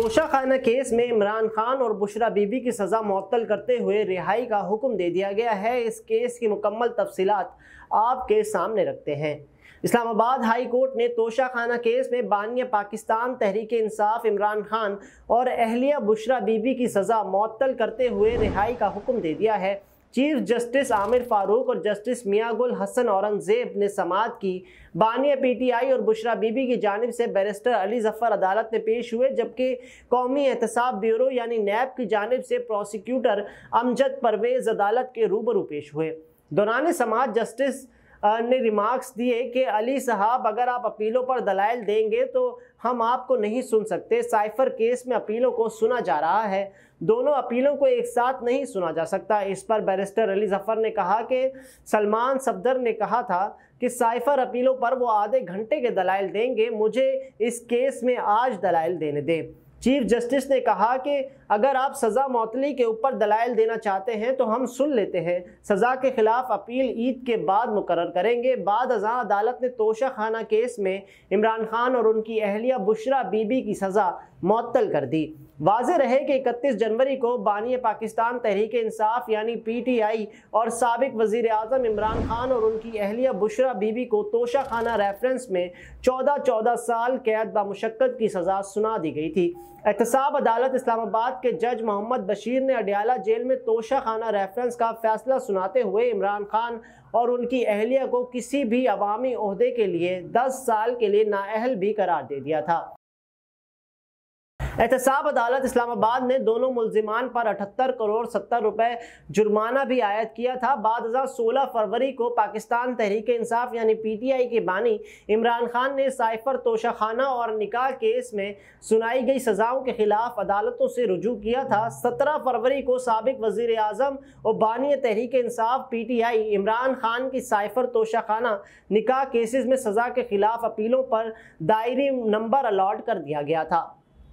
तोशा खाना केस में इमरान खान और बुशरा बीबी की सज़ा मुअत्तल करते हुए रिहाई का हुक्म दे दिया गया है। इस केस की मुकम्मल तफसीलात आपके सामने रखते हैं। इस्लामाबाद हाई कोर्ट ने तोशा खाना केस में बानिया पाकिस्तान तहरीक इंसाफ इमरान खान और अहलिया बुशरा बीबी की सज़ा मुअत्तल करते हुए रिहाई का हुक्म दे दिया है। चीफ जस्टिस आमिर फारूक और जस्टिस मियां गुल हसन औरंगजेब ने समाअत की। बानिया पीटीआई और बुशरा बीबी की जानिब से बैरिस्टर अली जफ़र अदालत में पेश हुए, जबकि कौमी एहतसाब ब्यूरो यानी नैब की जानिब से प्रोसिक्यूटर अमजद परवेज़ अदालत के रूबरू पेश हुए। दौरान समाअत जस्टिस ने रिमार्क्स दिए कि अली साहब, अगर आप अपीलों पर दलाइल देंगे तो हम आपको नहीं सुन सकते। साइफर केस में अपीलों को सुना जा रहा है, दोनों अपीलों को एक साथ नहीं सुना जा सकता। इस पर बैरिस्टर अली जफ़र ने कहा कि सलमान सफदर ने कहा था कि साइफर अपीलों पर वो आधे घंटे के दलाइल देंगे, मुझे इस केस में आज दलाइल देने दें। चीफ जस्टिस ने कहा कि अगर आप सज़ा मौतली के ऊपर दलाइल देना चाहते हैं तो हम सुन लेते हैं, सज़ा के खिलाफ अपील ईद के बाद मुकर्रर करेंगे। बाद अज़ां अदालत ने तोशा खाना केस में इमरान खान और उनकी अहलिया बुशरा बीबी की सज़ा मुअत्तल कर दी। वाज़ेह रहे कि 31 जनवरी को बानिया पाकिस्तान तहरीक इंसाफ यानी पीटीआई और साबिक वज़ीर आज़म इमरान खान और उनकी अहलिया बुशरा बीबी को तोशा खाना रेफरेंस में 14 साल कैद बामुशक्कत की सज़ा सुना दी गई थी। एहतसाब अदालत इस्लामाबाद के जज मोहम्मद बशीर ने अडियाला जेल में तोशा खाना रेफरेंस का फैसला सुनाते हुए इमरान खान और उनकी अहलिया को किसी भी अवामी ओहदे के लिए 10 साल के लिए नाअहल भी करार दे दिया था। एहतसाब अदालत इस्लामाबाद ने दोनों मुल्जिमान पर 78 करोड़ 70 रुपए जुर्माना भी आयद किया था। बाद 16 फरवरी को पाकिस्तान तहरीक इंसाफ यानी पीटीआई के बानी इमरान खान ने साइफर तोशा खाना और निकाह केस में सुनाई गई सज़ाओं के खिलाफ अदालतों से रुजू किया था। 17 फरवरी को साबिक वज़ीर आज़म और बानी तहरीक इंसाफ पीटीआई इमरान खान की साइफर तोशा खाना निकाह केसेस में सज़ा के खिलाफ अपीलों पर दायरी नंबर अलॉट कर दिया गया था।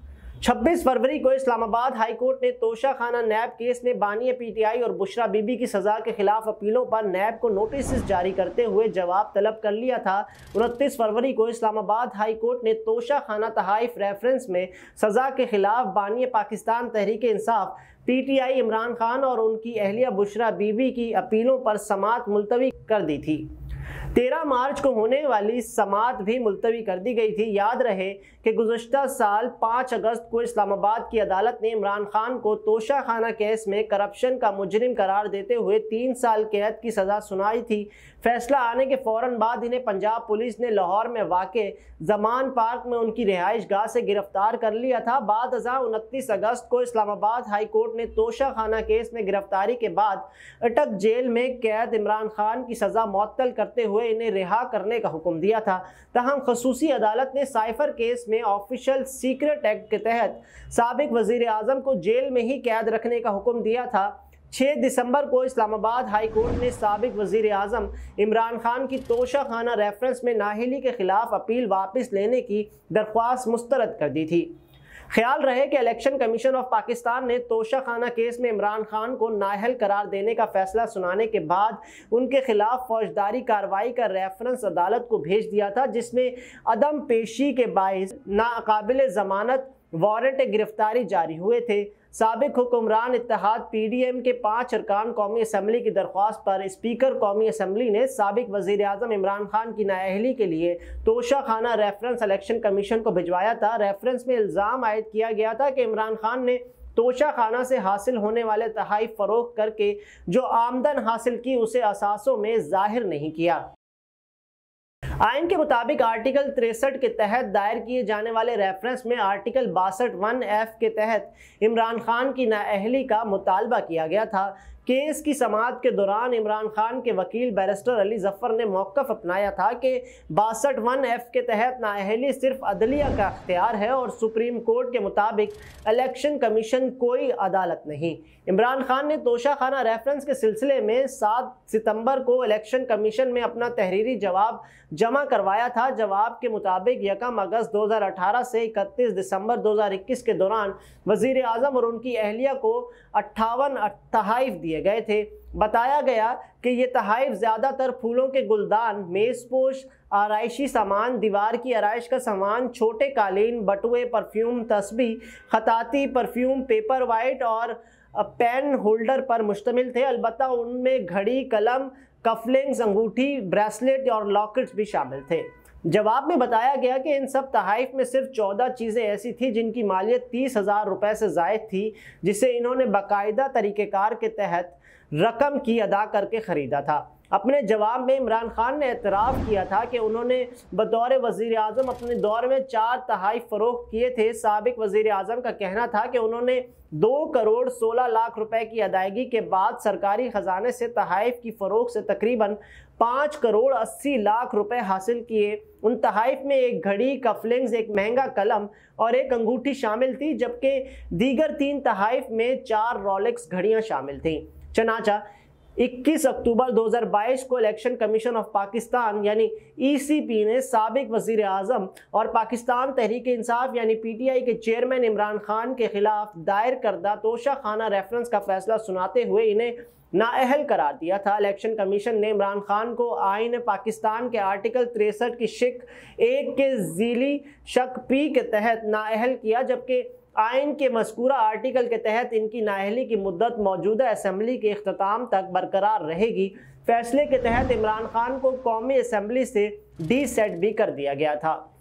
26 फरवरी को इस्लामाबाद हाई कोर्ट ने तोशा खाना नैब केस में बानिया पीटीआई और बुशरा बीबी की सज़ा के खिलाफ अपीलों पर नैब को नोटिस जारी करते हुए जवाब तलब कर लिया था। 29 फरवरी को इस्लामाबाद हाई कोर्ट ने तोशा खाना तहाइफ रेफरेंस में सज़ा के खिलाफ बानिया पाकिस्तान तहरीक इंसाफ पीटीआई इमरान खान और उनकी अहलिया बुशरा बीबी की अपीलों पर समाअत मुलतवी कर दी थी। 13 मार्च को होने वाली समाअत भी मुलतवी कर दी गई थी। याद रहे कि गुज़श्ता साल 5 अगस्त को इस्लामाबाद की अदालत ने इमरान खान को तोशा खाना केस में करप्शन का मुजरिम करार देते हुए 3 साल कैद की सज़ा सुनाई थी। फैसला आने के फ़ौरन बाद इन्हें पंजाब पुलिस ने लाहौर में वाक़े जमान पार्क में उनकी रिहाइश गाह से गिरफ्तार कर लिया था। बाद 29 अगस्त को इस्लामाबाद हाई कोर्ट ने तोशा खाना केस में गिरफ्तारी के बाद अटक जेल में कैद इमरान खान की सज़ा मुअत्तल करते हुए इन्हें रिहा करने का हुक्म दिया था। तहम खसूसी अदालत ने साइफर केस में ऑफिशियल सीक्रेट एक्ट के तहत साबिक वज़ीर आज़म को जेल में ही कैद रखने का हुक्म दिया था। 6 दिसंबर को इस्लामाबाद हाई कोर्ट ने साबिक वज़ीर आज़म इमरान खान की तोशा खाना रेफरेंस में नाअहली के खिलाफ अपील वापस लेने की दरख्वास्त मुस्तरद कर दी थी। ख्याल रहे कि इलेक्शन कमीशन ऑफ पाकिस्तान ने तोशा खाना केस में इमरान खान को नाअहल करार देने का फैसला सुनाने के बाद उनके खिलाफ फौजदारी कार्रवाई का रेफरेंस अदालत को भेज दिया था, जिसमें अदम पेशी के बाइस नाकाबिल ज़मानत वारंट गिरफ्तारी जारी हुए थे। साबिक हुक्मरान इत्तेहाद पीडीएम के 5 अरकान कौमी असम्बली की दरख्वास्त पर स्पीकर कौमी असम्बली ने साबिक वज़ीर आज़म इमरान खान की नाअहली के लिए तोशा खाना रेफरेंस इलेक्शन कमीशन को भिजवाया था। रेफरेंस में इल्ज़ाम आयद किया गया था कि इमरान खान ने तोशा खाना से हासिल होने वाले तहाइफ फरोख्त करके जो आमदन हासिल की उसे असासों में जाहिर नहीं किया। आइन के मुताबिक आर्टिकल 63 के तहत दायर किए जाने वाले रेफरेंस में आर्टिकल 62(1)(f) के तहत इमरान खान की नाअहली का मुतालबा किया गया था। केस की समाअत के दौरान इमरान खान के वकील बैरिस्टर अली जफ़र ने मौक़िफ़ अपनाया था कि 62(1)(f) के तहत नाअहली सिर्फ अदलिया का अख्तियार है और सुप्रीम कोर्ट के मुताबिक इलेक्शन कमीशन कोई अदालत नहीं। इमरान खान ने तोशा खाना रेफरेंस के सिलसिले में 7 सितंबर को इलेक्शन कमीशन में अपना तहरीरी जवाब जमा करवाया था। जवाब के मुताबिक 1 अगस्त 2018 से 31 दिसंबर 2021 के दौरान वज़ीर आज़म और उनकी अहलिया को 58 तहाइफ दिए किए गए थे। बताया गया कि ये तहाइफ ज़्यादातर फूलों के गुलदान, मेज़पोश, आराइशी सामान, दीवार की आराइश का सामान, छोटे कालीन, बटुए, परफ्यूम, तस्बीह, खताती, परफ्यूम, पेपर वाइट और पेन होल्डर पर मुश्तमिल थे। अलबत्ता उनमें घड़ी, कलम, कफलिंग्स, अंगूठी, ब्रेसलेट और लॉकेट्स भी शामिल थे। जवाब में बताया गया कि इन सब तहाइफ में सिर्फ 14 चीज़ें ऐसी थी जिनकी मालियत 30,000 रुपये से ज़ायद थी, जिसे इन्होंने बाकायदा तरीक़ेकार के तहत रकम की अदा करके ख़रीदा था। अपने जवाब में इमरान खान ने एतराफ़ किया था कि उन्होंने बतौर वज़ीर आज़म अपने दौर में 4 तहाइफ फ़रोख्त किए थे। साबिक़ वज़ीर आज़म का कहना था कि उन्होंने 2 करोड़ 16 लाख रुपए की अदायगी के बाद सरकारी ख़जाने से तहाइफ की फ़रोख्त से तकरीबन 5 करोड़ 80 लाख रुपए हासिल किए। उन तहाइफ में एक घड़ी, कफलिंग्स, एक महंगा कलम और एक अंगूठी शामिल थी, जबकि दीगर 3 तहाइफ में 4 रोलेक्स घड़ियाँ शामिल थीं। चनाचा 21 अक्टूबर 2022 को इलेक्शन कमीशन ऑफ पाकिस्तान यानी ECP ने साबिक वज़ीर आज़म और पाकिस्तान तहरीक इंसाफ यानी PTI के चेयरमैन इमरान खान के खिलाफ दायर करदा तोशाखाना रेफरेंस का फैसला सुनाते हुए इन्हें नाअहल करार दिया था। इलेक्शन कमीशन ने इमरान खान को आईन पाकिस्तान के आर्टिकल 63 की शिक 1 के ज़ीली शक P के तहत नाअहल किया, जबकि आइन के मज़कूरा आर्टिकल के तहत इनकी नाअहली की मुद्दत मौजूदा असम्बली के इख्तिताम तक बरकरार रहेगी। फैसले के तहत इमरान खान को कौमी असम्बली से डीसेट भी कर दिया गया था।